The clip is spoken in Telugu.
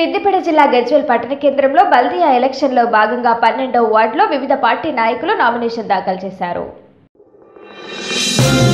సిద్దిపేట జిల్లా గజ్వేల్ పట్టణ కేంద్రంలో బల్దియా ఎలక్షన్లో భాగంగా 12వ వార్డులో వివిధ పార్టీ నాయకులు నామినేషన్ దాఖలు చేశారు.